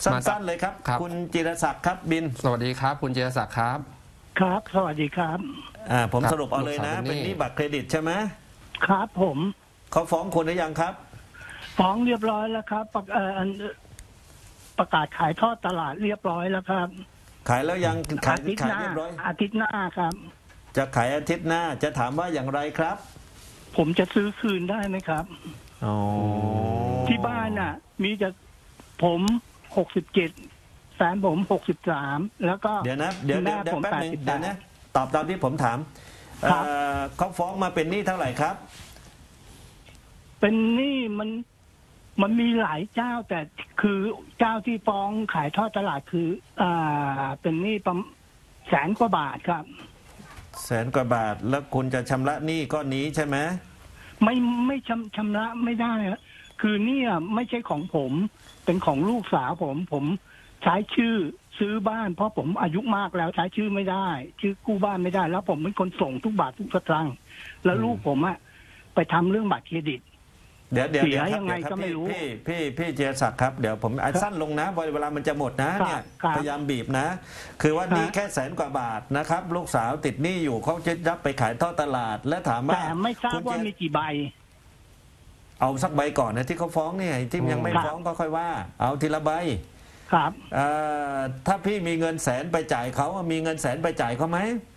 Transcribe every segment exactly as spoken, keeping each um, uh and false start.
สั้นๆเลยครับ คุณจิรศักดิ์ครับบินสวัสดีครับคุณจิรศักดิ์ครับครับสวัสดีครับอ่าผมสรุปเอาเลยนะเป็นหนี้บัตรเครดิตใช่ไหมครับผมเขาฟ้องคุณหรือยังครับฟ้องเรียบร้อยแล้วครับประเอ่อประกาศขายทอดตลาดเรียบร้อยแล้วครับขายแล้วยังขายขายเรียบร้อยอาทิตย์หน้าครับจะขายอาทิตย์หน้าจะถามว่าอย่างไรครับผมจะซื้อคืนได้ไหมครับอ๋อที่บ้านน่ะมีแต่ผมหกสิบเจ็ดแฟนผมหกสิบสามแล้วก็เดี๋ยวนะเดี๋ยวเดี๋ยวเดี๋ยวแป๊บนึงเดี๋ยวนะตอบตามที่ผมถามเขาฟ้องมาเป็นหนี้เท่าไหร่ครับเป็นหนี้มันมันมีหลายเจ้าแต่คือเจ้าที่ฟ้องขายทอดตลาดคืออ่าเป็นหนี้ประมาณแสนกว่าบาทครับแสนกว่าบาทแล้วคุณจะชำระหนี้ก้อนนี้ใช่ไหมไม่ไม่ชำชำระไม่ได้คือเนี่ยไม่ใช่ของผมเป็นของลูกสาวผมผมใช้ชื่อซื้อบ้านเพราะผมอายุมากแล้วใช้ชื่อไม่ได้ชื่อกู้บ้านไม่ได้แล้วผมเป็นคนส่งทุกบาททุกสตางค์แล้วลูกผมอะไปทำเรื่องบัตรเครดิตเดี๋ยวเดี๋ยวเสียยังไงก็ไม่รู้พี่พี่พี่เจษศักดิ์ครับเดี๋ยวผมสั้นลงนะเวลามันจะหมดนะเนี่ยพยายามบีบนะคือว่านี่แค่แสนกว่าบาทนะครับลูกสาวติดหนี้อยู่เขาจะรับไปขายทอดตลาดและถามว่าแต่ไม่ทราบว่ามีกี่ใบเอาสักใบก่อนนะที่เขาฟ้องเนี่ยที่ยังไม่ฟ้องก็ค่อยว่าเอาทีละใบครับถ้าพี่มีเงินแสนไปจ่ายเขามีเงินแสนไปจ่ายเขาไหม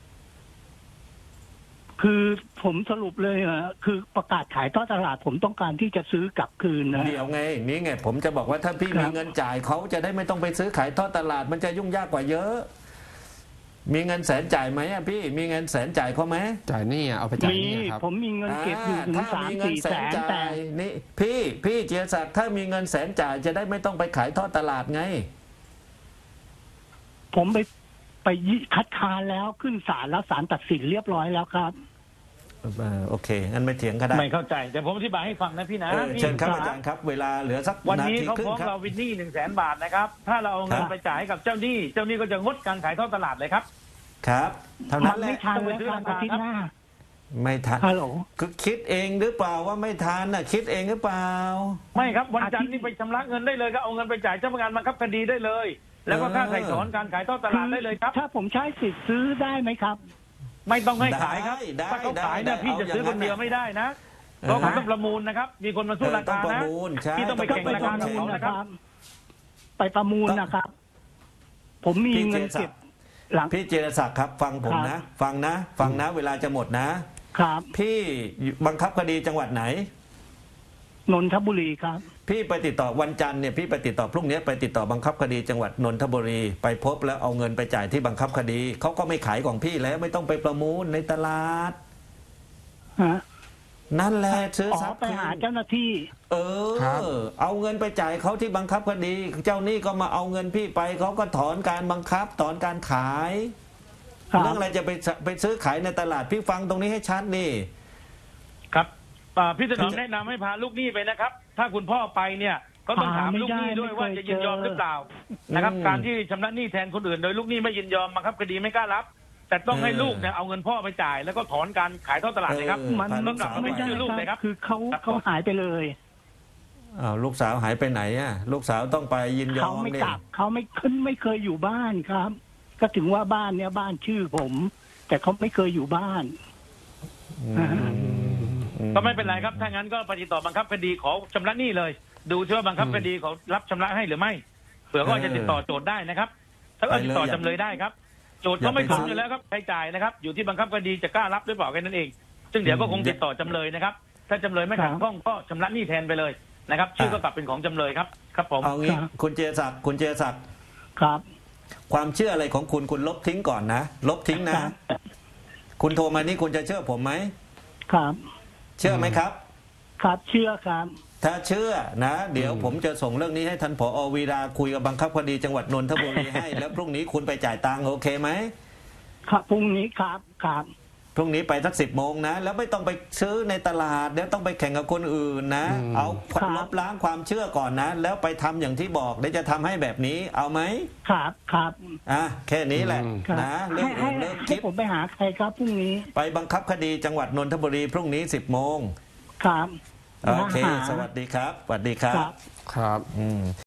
คือผมสรุปเลยอ่ะคือประกาศขายทอดตลาดผมต้องการที่จะซื้อกลับคืนนะเดี๋ยวไงนี่ไงผมจะบอกว่าถ้าพี่มีเงินจ่ายเขาจะได้ไม่ต้องไปซื้อขายทอดตลาดมันจะยุ่งยากกว่าเยอะมีเงินแสนจ่ายไหมอ่ะพี่มีเงินแสนจ่ายเขาไหมจ่ายนี่เอาไปจ่ายนี่ครับผมมีเงินเก็บอยู่ถึงสามสี่แสนแต่นี่พี่พี่เจียศักดิ์ถ้ามีเงินแสนจ่ายจะได้ไม่ต้องไปขายทอดตลาดไงผมไปไปคัดค้านแล้วขึ้นศาลแล้วศาลตัดสินเรียบร้อยแล้วครับโอเคงั้นไม่เถียงก็ได้ไม่เข้าใจแต่ผมอธิบายให้ฟังนะพี่นะเชิญครับอาจารย์ครับเวลาเหลือสักวันนี้เขาฟ้องเราวินนี่หนึ่งแสนบาทนะครับถ้าเราเอาเงินไปจ่ายให้กับเจ้าหนี้เจ้าหนี้ก็จะงดการขายทอดตลาดเลยครับครับเท่านั้นแหละไม่ทันแล้วครับอาทิตย์หน้าไม่ทันฮัลโหลคือคิดเองหรือเปล่าว่าไม่ทันน่ะคิดเองหรือเปล่าไม่ครับวันจันทร์นี่ไปชำระเงินได้เลยก็เอาเงินไปจ่ายเจ้าพนักงานบังคับคดีได้เลยแล้วก็ค่าไถ่ถอนการขายทอดตลาดได้เลยครับถ้าผมใช้สิทธิ์ซื้อได้ไหมครับไม่ต้องให้ขายครับถ้าเขาขายเนี่ยพี่จะซื้อคนเดียวไม่ได้นะเพราะเขาต้องประมูลนะครับมีคนมาสู้ราคานะพี่ต้องไปแข่งราคากับเขานะครับไปประมูลนะครับผมมีเงินเก็บหลังพี่เจรศักดิ์ครับฟังผมนะฟังนะฟังนะเวลาจะหมดนะครับพี่บังคับคดีจังหวัดไหนนนทบุรีครับพี่ไปติดต่อวันจันทร์เนี่ยพี่ไปติดต่อพรุ่งนี้ไปติดต่อบังคับคดีจังหวัดนนทบุรีไปพบแล้วเอาเงินไปจ่ายที่บังคับคดีเขาก็ไม่ขายของพี่แล้วไม่ต้องไปประมูลในตลาดฮะนั่นแหละซื้อทรัพย์ไปหาเจ้าหน้าที่เออเอาเงินไปจ่ายเขาที่บังคับคดีเจ้าหนี้ก็มาเอาเงินพี่ไปเขาก็ถอนการบังคับถอนการขายเรื่องอะไรจะไปไปซื้อขายในตลาดพี่ฟังตรงนี้ให้ชัดนี่ครับพี่ถนอมแนะนำให้พาลูกหนี้ไปนะครับถ้าคุณพ่อไปเนี่ยก็ต้องถามลูกหนี้ด้วยว่าจะยินยอมหรือเปล่านะครับการที่ชำระหนี้แทนคนอื่นโดยลูกหนี้ไม่ยินยอมบังคับคดีไม่กล้ารับแต่ต้องให้ลูกเนี่ยเอาเงินพ่อไปจ่ายแล้วก็ถอนการขายทอดตลาดเลยครับมันต้องกลับมาเป็นชื่อลูกเลยครับคือเขาเขาหายไปเลยอ้าวลูกสาวหายไปไหนอ่ะลูกสาวต้องไปยินยอมเขาไม่กลับเขาไม่ขึ้นไม่เคยอยู่บ้านครับก็ถึงว่าบ้านเนี่ยบ้านชื่อผมแต่เขาไม่เคยอยู่บ้านก็ไม่เป็นไรครับถ้างั้นก็ไปติดต่อบังคับคดีขอชำระหนี้เลยดูซิว่าบังคับคดีเขารับชำระให้หรือไม่เผื่อก็จะติดต่อโจทย์ได้นะครับถ้าติดต่อจำเลยได้ครับโจทย์ก็ไม่ถึงอยู่แล้วครับใช้จ่ายนะครับอยู่ที่บังคับคดีจะกล้ารับหรือเปล่าแค่นั้นเองซึ่งเดี๋ยวก็คงติดต่อจำเลยนะครับถ้าจำเลยไม่ขัดข้องก็ชำระหนี้แทนไปเลยนะครับชื่อก็กลับเป็นของจำเลยครับครับผมเอางี้คุณเจศักดิ์คุณเจศักดิ์ครับความเชื่ออะไรของคุณคุณลบทิ้งก่อนนะลบทิ้งนะคุณโทรมานี่คุณจะเชื่อผมไหมครับเชื่อไหมครับครับเชื่อครับถ้าเชื่อนะเดี๋ยวผมจะส่งเรื่องนี้ให้ท่านผอ.วีราคุยกับบังคับคดีจังหวัดนนทบุรีให้แล้วพรุ่งนี้คุณไปจ่ายตังค์โอเคไหมครับพรุ่งนี้ครับครับพรุ่งนี้ไปสักสิบโมงนะแล้วไม่ต้องไปซื้อในตลาดเดี๋ยวต้องไปแข่งกับคนอื่นนะเอาลบล้างความเชื่อก่อนนะแล้วไปทำอย่างที่บอกเดี๋ยวจะทำให้แบบนี้เอาไหมครับครับอ่ะแค่นี้แหละนะเรื่องเรื่องคลิปผมไปหาใครครับพรุ่งนี้ไปบังคับคดีจังหวัดนนทบุรีพรุ่งนี้สิบโมงครับโอเคสวัสดีครับสวัสดีครับครับอืม